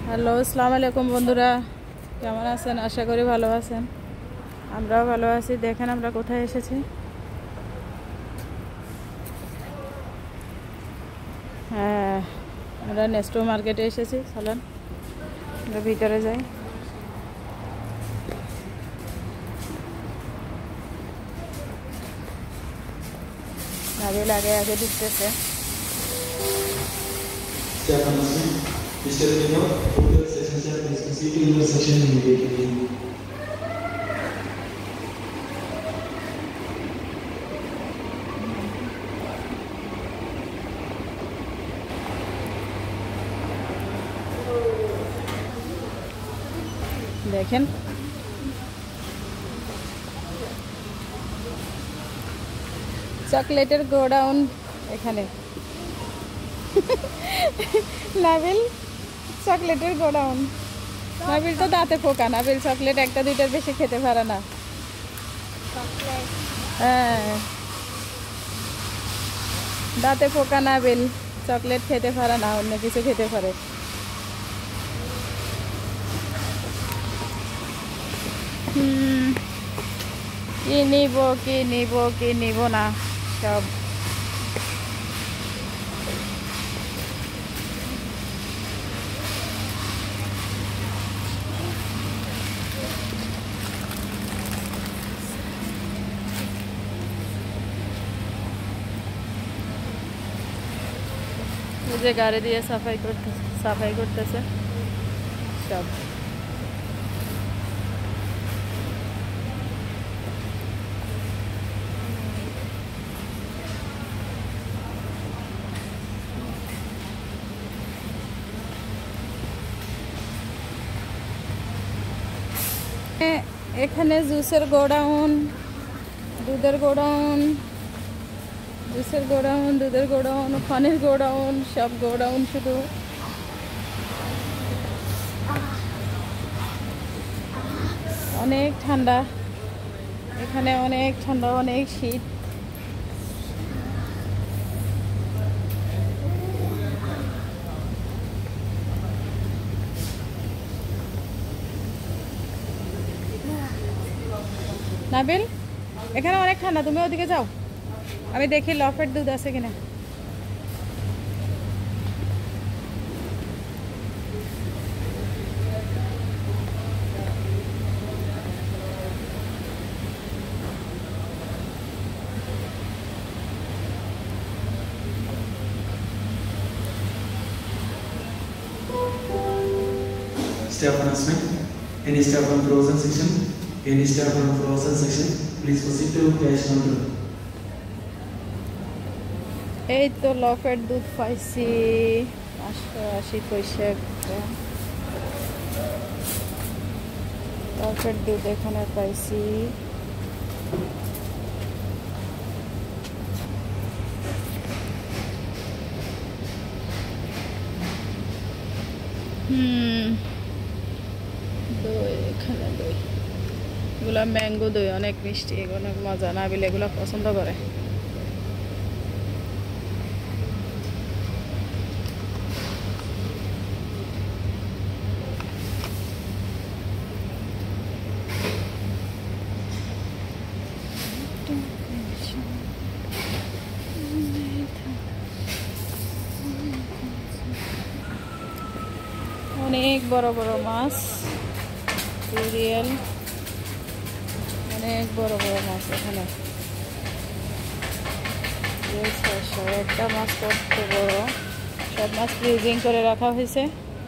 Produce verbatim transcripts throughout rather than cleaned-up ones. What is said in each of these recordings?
Hello, আসসালামু আলাইকুম বন্ধুরা, কেমন আছেন? আশা করি ভালো আছেন। আমরাও ভালো আছি। দেখেন আমরা কোথায় এসেছি। হ্যাঁ, আমরা নেস্টো মার্কেটে এসেছি। চলেন আমরা ভিতরে যাই। আগে লাগে আগে ঢুকতেছে। দেখেন চকলেটের গোডাউন এখানে। নাবিল চকলেটের গোডাউন। নাবিল তো দাঁতে পোকা। নাবিল চকলেট একটা দুইটার বেশি খেতে পারে না। হ্যাঁ, দাঁতে পোকা নাবিল, চকলেট খেতে পারে না, অন্য কিছু খেতে পারে। হুম, কি নিব কি নিব কি নিব না সব। যে গাড়ি দিয়ে সাফাই করতে সাফাই করতেছে সব। এখানে জুসের গোডাউন, দুধের গোডাউন, জুসের গোডাউন, দুধের গোডাউন, পানির গোডাউন, সব গোডাউন। শুধু অনেক ঠান্ডা এখানে, অনেক ঠান্ডা, অনেক শীত। নাবিল এখানে অনেক ঠান্ডা, তুমি ওদিকে যাও, আমি দেখি লফের দুধ আছে কিনা। Staff announcement. Any staff on frozen section? Any staff on frozen section? Please proceed to cash counter. এই তো লফের দুধ পাইছি পাঁচশো আশি পয়সা একটা। লফের দুধ এখানে পাইছি। হুম, দই এখানে, দই এগুলো ম্যাঙ্গো দই, অনেক মিষ্টি, অনেক মজা। নাবিল এগুলো পছন্দ করে। অনেক বড় বড় মাছ, রিয়েল অনেক বড় বড় মাছ এখানে। একটা মাছ কত বড়, সব মাছ ফ্রিজিং করে রাখা হয়েছে।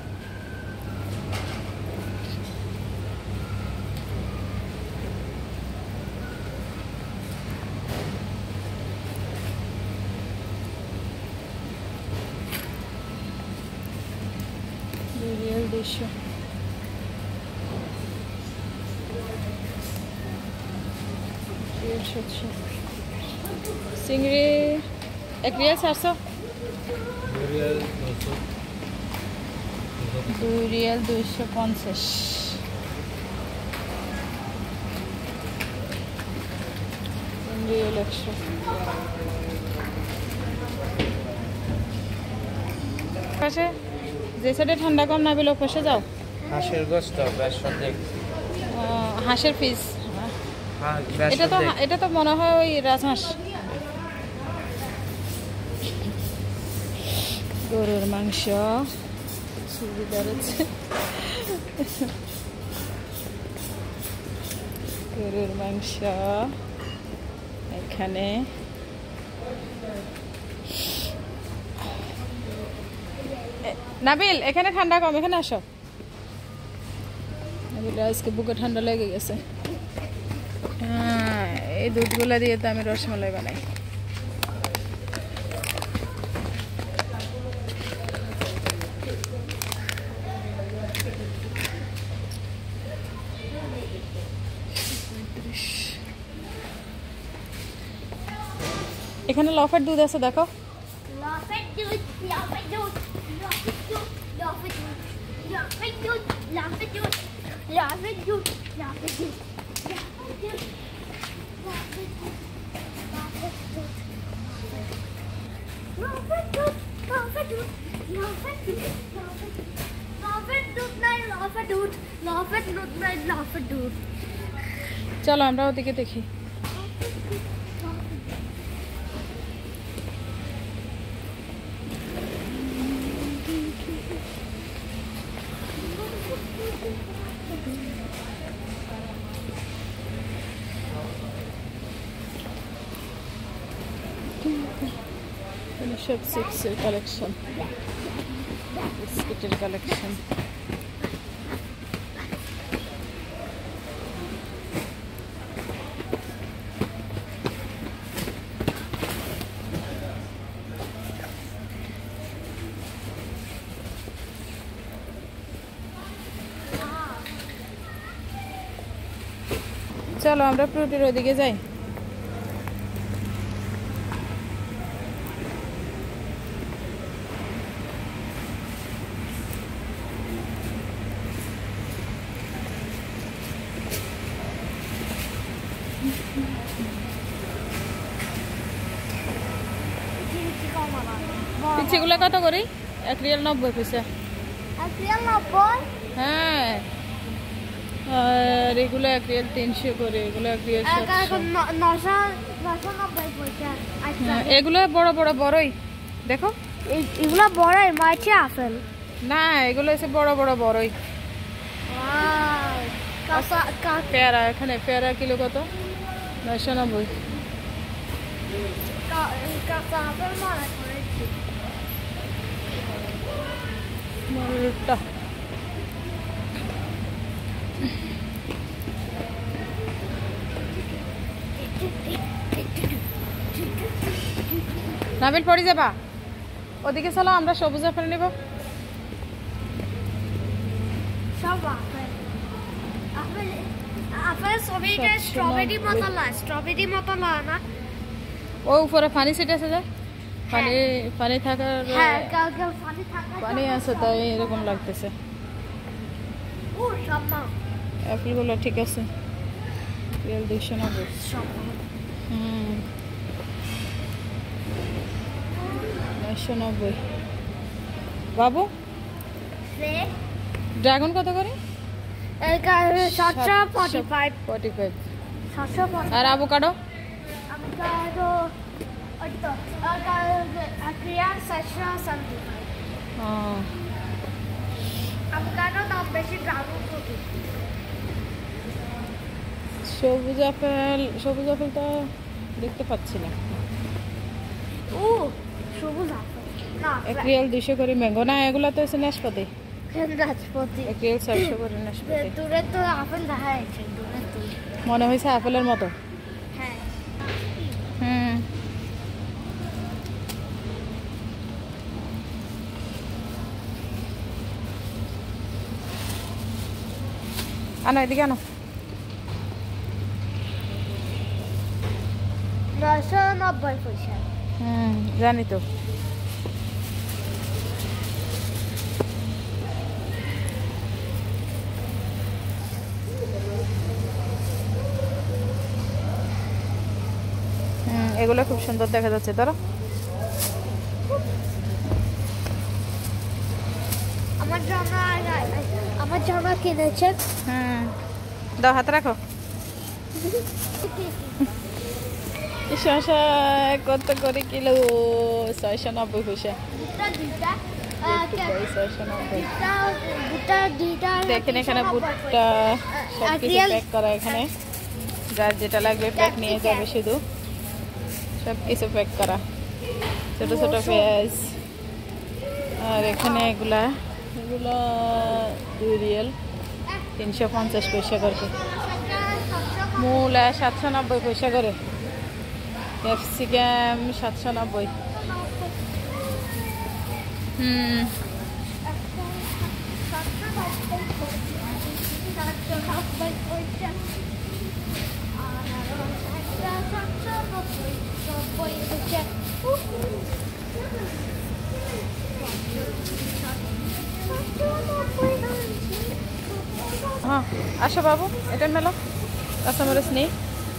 রিয়েল দৃশ্য। চিংড়ি এক রিয়াল চারশো, দুই রিয়াল দুইশো পঞ্চাশ। তিন রিয়াল একশো। পাশে যে সাইডে ঠান্ডা কম না বেলে পাশে যাও। হাঁসের গোস্ত বেশ অর্ধেক। আহ, হাঁসের পিস। হ্যাঁ বেশ এটা তো অর্ধেক। এটা তো মনে হয় ওই রাজহাঁস। গরুর মাংস সুবিধা রয়েছে। গরুর মাংস এখানে নাবিল এখানে ঠান্ডা কম, এখানে আসো। নাবিল আজকে বুকে ঠান্ডা লেগে গেছে। হ্যাঁ এই দুধগুলা দিয়ে তো আমি রসমালাই বানাই। এখানে লফের দুধ আছে দেখো। Love it, dude. Love it, dude. Love it, dude. Love it, dude. Love it, dude. Love it, dude. Love it, dude. Love it, dude. Love it, dude. Love it, dude. Love it, dude. Love it, dude. Love it, dude. Love it, dude. Love it, dude. Love it, dude. Night, love it, dude. Love it, dude. Night, love it, dude. চলো আমরা ওদিকে দেখি। সব সিক্সের collection, বিস্কিটের collection. চলো আমরা ফ্রুটের ওদিকে যাই। পিচ্ছিগুলো কত করি? এক রিয়াল নব্বই পয়সা। এক রিয়াল নব্বই? হ্যাঁ আর এগুলো এক রিয়াল তিনশো করে, এগুলো এক রিয়াল সাতশো। নশো নশো নব্বই পয়সা। হ্যাঁ এগুলো বড় বড় বড়ই দেখো। এগুলো বড় মাছে আপেল না, এগুলো হচ্ছে বড় বড় বড়ই। পেয়ারা, এখানে পেয়ারা কিলো কত? নয়শো নব্বই। মালটা নাবিল পড়ে যাবা, ওদিকে চলো আমরা সবুজ আপেল নেব। সব আপেল আপেল আপেল সবইটা স্ট্রবেরি মতো লাগে, স্ট্রবেরি মতো লাগে না? ও উপরে পানি ছিটে আছে যায়, পানি পানি থাকার হ্যাঁ কালকে পানি থাকা পানি আছে তাই এরকম লাগতেছে। ও সব না অ্যাপেলগুলো ঠিক আছে, রিয়াল দুইশো নব্বই। সব হুম নয়শো নব্বই। বাবু রে ড্রাগন কত করে? এটা সাতশো পঁয়তাল্লিশ ফর্টি ফাইভ। সাতশো আর অ্যাভোকাডো? avocado ওই তো রিয়াল সাতশো সামথিং। avocado দাম বেশি, ড্রাগন ফ্রুট সবুজ আপেল, সবুজ আপেল তো দেখতে পাচ্ছি না। ও সবুজ আপেল না এক রিয়াল দুইশো করে ম্যাঙ্গো। না এগুলো তো হচ্ছে নাশপাতি। রাজপতি এক রিয়াল চারশো করে নাশপাতি। দূরে তো আপেল দেখা যাচ্ছে, দূরে তো মনে হয়েছে আপেলের মতো। হ্যাঁ হুম আনো এদিকে আনো। নয়শো নব্বই পয়সা। হুম জানি তো। হুম এগুলো খুব সুন্দর দেখা যাচ্ছে। ধরো আমার জন্য আমার জন্য কিনেছে। হ্যাঁ দাও হাতে রাখো। শসা কত করে কিলো? ছয়শো নব্বই পয়সা। ছয়শো নব্বই। দেখেন এখানে ভুট্টা সব কিছু প্যাক করা, এখানে যার যেটা লাগবে প্যাক নিয়ে যাবে, শুধু সব কিছু প্যাক করা, ছোট ছোট পেঁয়াজ। আর এখানে এগুলা এগুলো দুই রিয়েল, তিনশো পঞ্চাশ পয়সা করে। মূলা সাতশো নব্বই পয়সা করে। ক্যাপসিকাম সাতশো নব্বই। হুম হ্যাঁ আসো বাবু, এটা মেলো। কাঁচামরিচ নেই,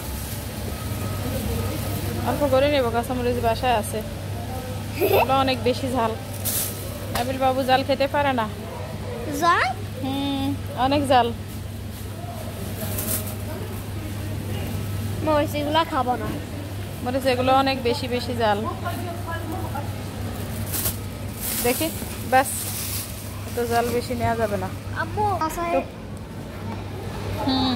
অল্প করে নেব। কাঁচামরিচ বাসায় আছে, ওগুলো অনেক বেশি ঝাল। নাবিল বাবু জাল খেতে পারে না। জাল? হুম অনেক জাল। মরিচ এগুলো খাবো না। মরিচ এগুলো অনেক বেশি বেশি জাল। দেখি ব্যাস, এত জাল বেশি নেওয়া যাবে না। আম্মু হুম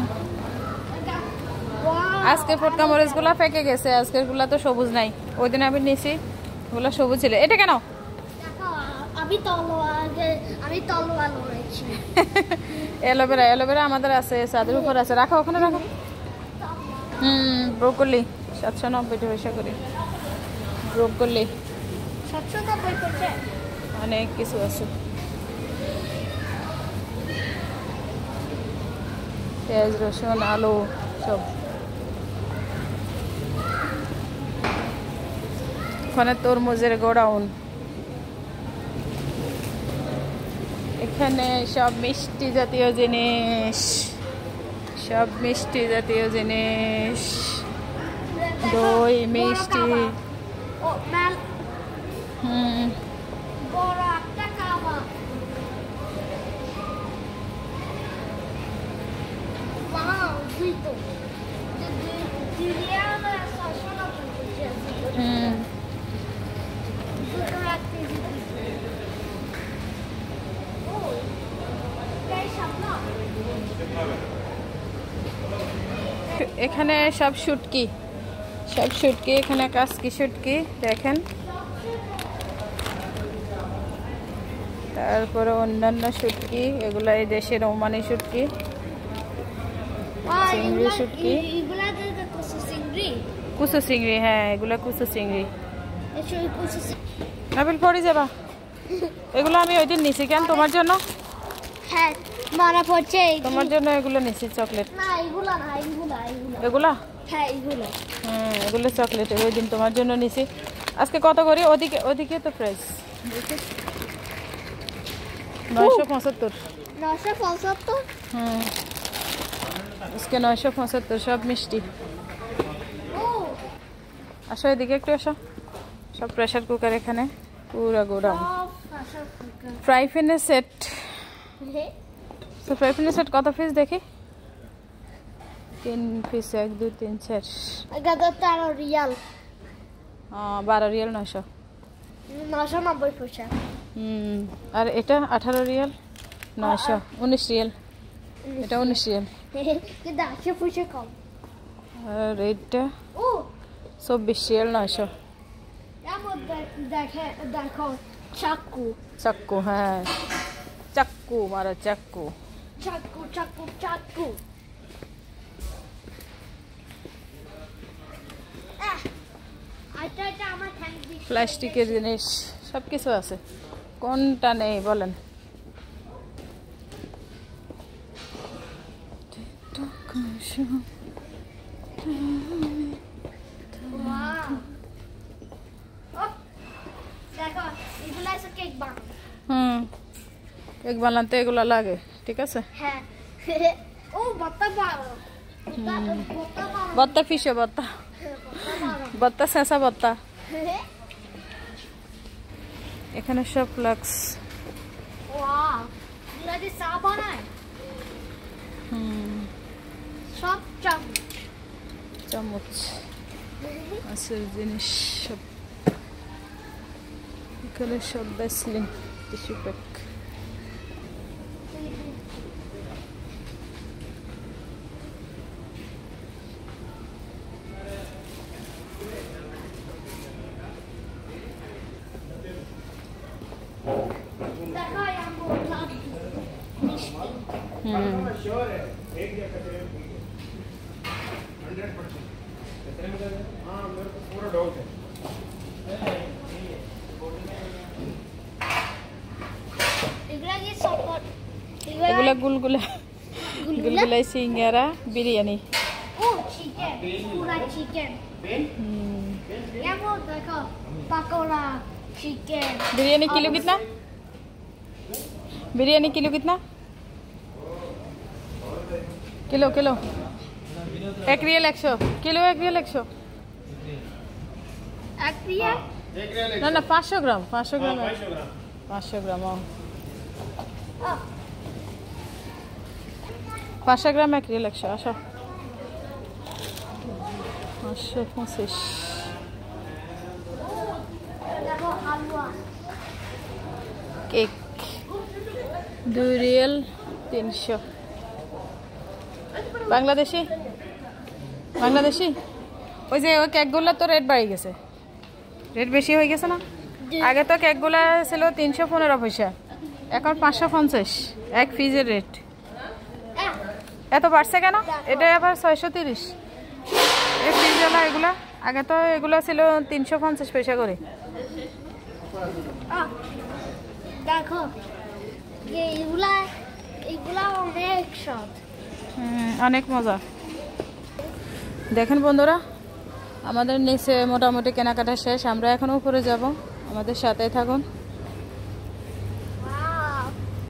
আজকে ফটকা মরিচ গুলা পেকে গেছে, আজকের গুলা তো সবুজ নাই। ওই দিন আমি নিছি, ওগুলা সবুজ ছিল। এটা কেন? আমি তলোয়ার আমি তলোয়ার লড়েছি। অ্যালোভেরা অ্যালোভেরা আমাদের আছে, ছাদের উপর আছে। রাখো ওখানে রাখো। হুম ব্রোকলি সাতশো নব্বই পয়সা করে। ব্রোকলি সাতশো নব্বই পয়সা। অনেক কিছু আছে। পেঁয়াজ রসুন আলু সব। ওখানে তরমুজের গোডাউন। এখানে সব মিষ্টি জাতীয় জিনিস, সব মিষ্টি জাতীয় জিনিস, দই মিষ্টি। ও মেল হুম বড় একটা কাবা। ওয়াও দুই তো দিরিয়া না সাতশো নব্বই পয়সা। হুম দুটো রাখতে দিবি। ও এই সামনা এখানে সব শুটকি, সব শুটকি। এখানে কাসকি শুটকি দেখেন, তারপরে অন্যান্য শুটকি। এগুলা এই দেশের ওমানি শুটকি, চিংড়ি শুটকি, এগুলা যে কুসু চিংড়ি। কুসু চিংড়ি। হ্যাঁ এগুলা কুসু চিংড়ি। এসো কুসু নাবিল পড়ে যাবা। এগুলো আমি ওই দিন নিছি। কেন? তোমার জন্য। হ্যাঁ মারা পড়ছে। তোমার জন্য এগুলো নিছি, চকলেট। না এগুলা না, এগুলা এগুলা এগুলা হ্যাঁ এগুলা। হ্যাঁ এগুলো চকলেট, ওই দিন তোমার জন্য নিছি। আজকে কত করে? ওদিকে ওদিকে তো প্রাইস নয়শো পঁচাত্তর। নশো পঁচাত্তর। হুম আজকে নয়শো পঁচাত্তর। সব মিষ্টি। ও আসো এদিকে একটু আসো। সব প্রেসার কুকার এখানে পুরা গোডাউন। ফ্রাই প্যানের সেট। তো ফ্রাই প্যানের সেট কত পিস দেখি? তিন পিস, এক দুই তিন চার, এগারো তেরো রিয়াল। বারো রিয়াল নয়শো। নশো নব্বই পয়সা। হুম আর এটা আঠারো রিয়াল নয়শো। উনিশ রিয়াল। এটা উনিশ রিয়াল। কিন্তু আশি পয়সা কম। আর এটা ও চব্বিশ রিয়াল নয়শো। এমন দেখে দেখো চাকু চাক্কু। হ্যাঁ চাক্কু মারা, চাক্কু। চাকু চাকু চাকু। প্লাস্টিকের জিনিস সব কিছু আছে, কোনটা নেই বলেন? হুম কেক বানাতে এগুলো লাগে, ঠিক আছে। হ্যাঁ ও বত্তা বারো বত্তা ফিশে বত্তা বত্তা শেষা বত্তা। এখানে সব ফ্লাক্স। ওয়াও যে চা বানায় হুম সব চামচ চামচ মাছের জিনিস সব এখানে সব ভ্যাসলিন টিস্যু প্যাক দেখা আমগো লাড্ডু মিষ্টি হুম এগুলা কি সপট এগুলা গুলগুলা গুলগুলা সিঙ্গারা বিরিয়ানি ও চিকেন পুরা চিকেন হুম এমন দেখো পাকোড়া চিকেন बिरयानी किलो कितना बिरयानी किलो कितना किलो किलो एक रियल एक सौ किलो एक रियल एक सौ এক প্রিয়া ना ना पाँच सौ ग्राम पाँच सौ ग्राम पाँच सौ ग्राम हाँ पाँच सौ ग्राम एक रियल एक सौ आशा पाँच सौ पचास দেখো হালুয়া কেক দুই রিয়েল তিনশো বাংলাদেশি বাংলাদেশি ওই যে ওই কেকগুলো তো রেট বাড়ি গেছে রেট বেশি হয়ে গেছে না আগে তো কেকগুলো ছিল তিনশো পনেরো পয়সা এখন পাঁচশো পঞ্চাশ এক পিসের রেট এত বাড়ছে কেন এটা আবার ছয়শো তিরিশ এক পিসওয়ালা এগুলা আগে তো এগুলো ছিল তিনশো পঞ্চাশ পয়সা করে আহ, দেখো এইগুলা এইগুলা অনেক স্বাদ হুম, অনেক মজা দেখেন বন্ধুরা আমাদের নিচে মোটামুটি কেনাকাটা শেষ আমরা এখন উপরে যাব আমাদের সাথেই থাকুন